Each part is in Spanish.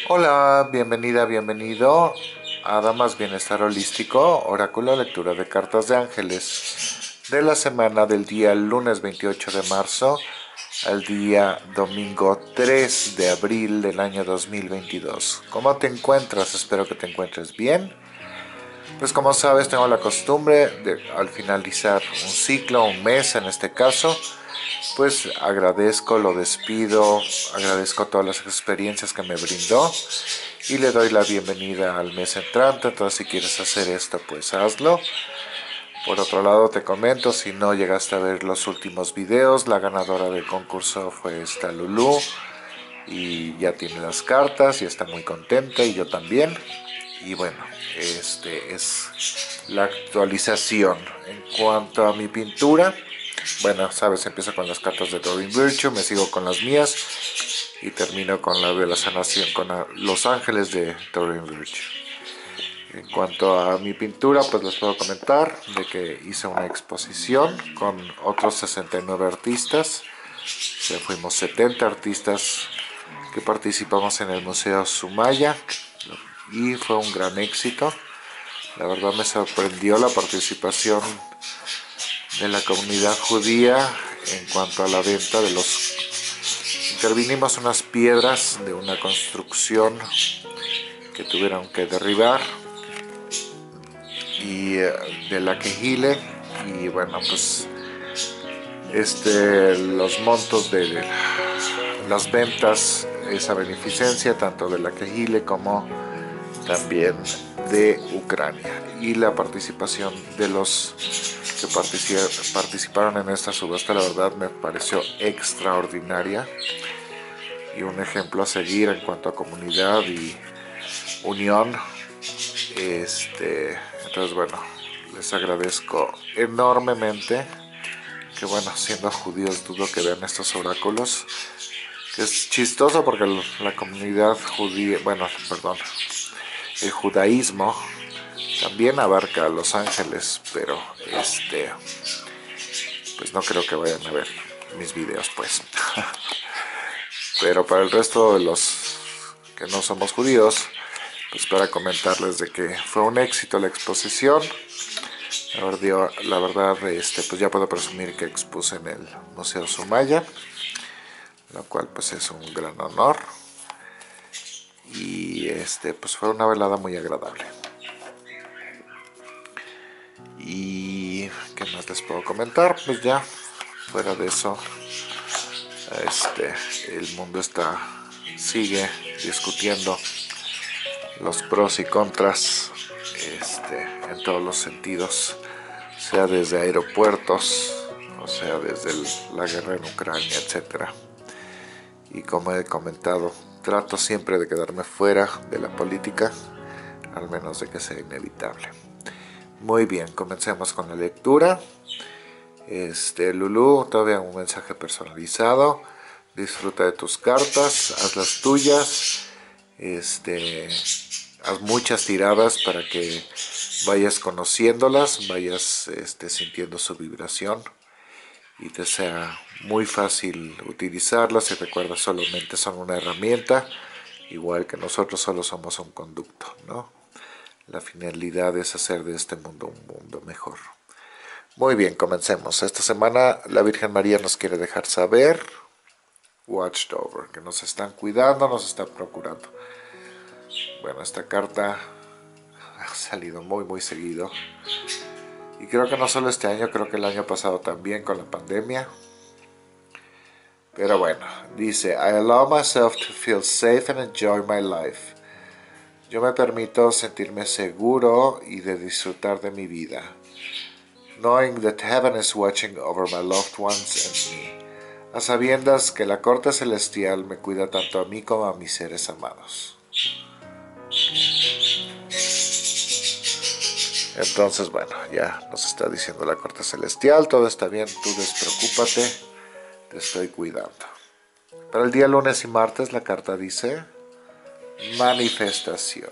Hola, bienvenida, bienvenido a Damas Bienestar Holístico, Oráculo Lectura de Cartas de Ángeles de la semana del día lunes 28 de marzo al día domingo 3 de abril del año 2022. ¿Cómo te encuentras? Espero que te encuentres bien. Pues como sabes, tengo la costumbre de al finalizar un ciclo, un mes en este caso, pues agradezco, lo despido, agradezco todas las experiencias que me brindó y le doy la bienvenida al mes entrante. Entonces si quieres hacer esto, pues hazlo. Por otro lado te comento, si no llegaste a ver los últimos videos, la ganadora del concurso fue esta Lulu y ya tiene las cartas y está muy contenta y yo también. Y bueno, este es la actualización. En cuanto a mi pintura, bueno, sabes, empiezo con las cartas de Doreen Virtue, me sigo con las mías y termino con la de la sanación, con los ángeles de Doreen Virtue. En cuanto a mi pintura, pues les puedo comentar de que hice una exposición con otros 69 artistas. O sea, fuimos 70 artistas que participamos en el Museo Sumaya y fue un gran éxito. La verdad me sorprendió la participación de la comunidad judía en cuanto a la venta de los... Intervinimos unas piedras de una construcción que tuvieron que derribar y de la Quejile, y bueno, pues los montos de las ventas, esa beneficencia tanto de la Quejile como también de Ucrania, y la participación de los que participaron en esta subasta, la verdad me pareció extraordinaria y un ejemplo a seguir en cuanto a comunidad y unión. Entonces bueno, les agradezco enormemente, que bueno, siendo judíos dudo que vean estos oráculos, que es chistoso porque la comunidad judía, bueno, perdón, el judaísmo también abarca a los ángeles, pero pues no creo que vayan a ver mis videos, pues. Pero para el resto de los que no somos judíos, pues para comentarles de que fue un éxito la exposición. La verdad, pues ya puedo presumir que expuse en el Museo Sumaya, lo cual pues es un gran honor. Y pues fue una velada muy agradable. Y qué más les puedo comentar, pues ya fuera de eso, el mundo sigue discutiendo los pros y contras, en todos los sentidos, sea desde aeropuertos, o sea desde la guerra en Ucrania, etcétera. Y como he comentado, trato siempre de quedarme fuera de la política, al menos de que sea inevitable. Muy bien, comencemos con la lectura. Lulu, todavía un mensaje personalizado. Disfruta de tus cartas, haz las tuyas. Haz muchas tiradas para que vayas conociéndolas, vayas sintiendo su vibración y te sea muy fácil utilizarlas. Y recuerda, solamente son una herramienta, igual que nosotros solo somos un conducto, ¿no? La finalidad es hacer de este mundo un mundo mejor. Muy bien, comencemos. Esta semana la Virgen María nos quiere dejar saber, watched over, que nos están cuidando, nos están procurando. Bueno, esta carta ha salido muy muy seguido. Y creo que no solo este año, creo que el año pasado también con la pandemia. Pero bueno, dice, I allow myself to feel safe and enjoy my life. Yo me permito sentirme seguro y de disfrutar de mi vida. Knowing that heaven is watching over my loved ones and me. A sabiendas que la corte celestial me cuida tanto a mí como a mis seres amados. Entonces, bueno, ya nos está diciendo la corte celestial, todo está bien, tú despreocúpate, te estoy cuidando. Para el día lunes y martes la carta dice manifestación.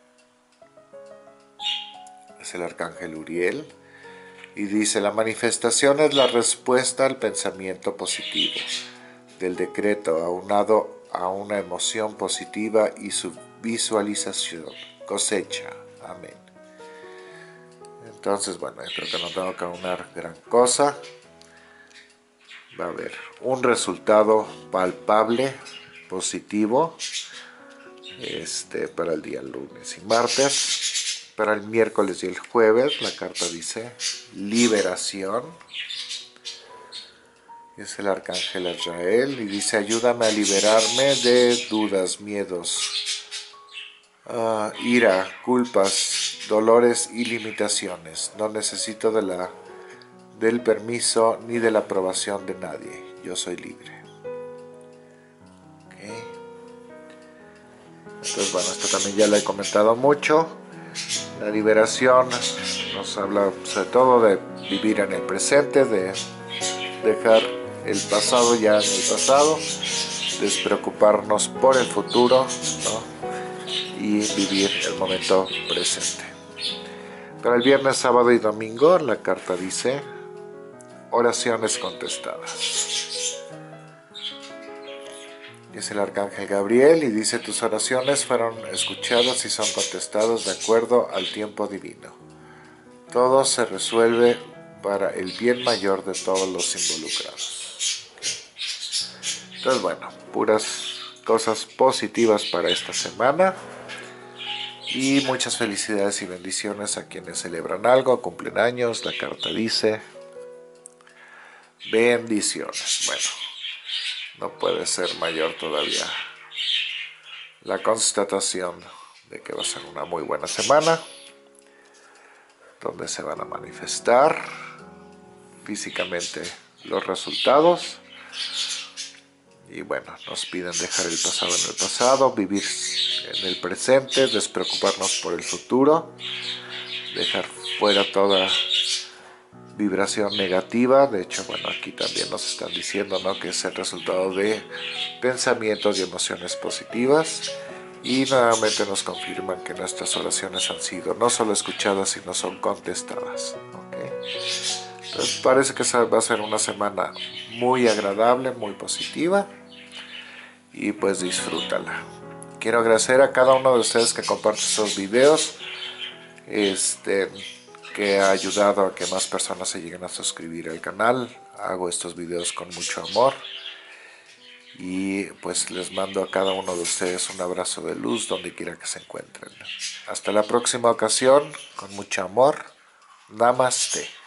Es el arcángel Uriel y dice, la manifestación es la respuesta al pensamiento positivo del decreto aunado a una emoción positiva y su visualización. Cosecha. Amén. Entonces, bueno, yo creo que no tengo que aunar gran cosa. Va a haber un resultado palpable, positivo, para el día lunes y martes. Para el miércoles y el jueves, la carta dice liberación. Es el arcángel Azrael y dice: ayúdame a liberarme de dudas, miedos, ira, culpas, dolores y limitaciones. No necesito del permiso ni de la aprobación de nadie. Yo soy libre. Okay. Entonces, bueno, esto también ya lo he comentado mucho. La liberación nos habla sobre todo de vivir en el presente, de dejar el pasado ya en el pasado, despreocuparnos por el futuro, ¿no? Y vivir el momento presente. Para el viernes, sábado y domingo, la carta dice oraciones contestadas. Es el arcángel Gabriel y dice: tus oraciones fueron escuchadas y son contestadas de acuerdo al tiempo divino. Todo se resuelve para el bien mayor de todos los involucrados. Entonces, bueno, puras cosas positivas para esta semana. Y muchas felicidades y bendiciones a quienes celebran algo, cumplen años. La carta dice bendiciones. Bueno, no puede ser mayor todavía la constatación de que va a ser una muy buena semana, donde se van a manifestar físicamente los resultados. Y bueno, nos piden dejar el pasado en el pasado, vivir en el presente, despreocuparnos por el futuro, dejar fuera toda vibración negativa. De hecho, bueno, aquí también nos están diciendo, ¿no?, que es el resultado de pensamientos y emociones positivas. Y nuevamente nos confirman que nuestras oraciones han sido no solo escuchadas, sino son contestadas. ¿Okay? Entonces parece que va a ser una semana muy agradable, muy positiva. Y pues disfrútala. Quiero agradecer a cada uno de ustedes que comparte estos videos, que ha ayudado a que más personas se lleguen a suscribir al canal. Hago estos videos con mucho amor y pues les mando a cada uno de ustedes un abrazo de luz donde quiera que se encuentren. Hasta la próxima ocasión, con mucho amor. Namaste.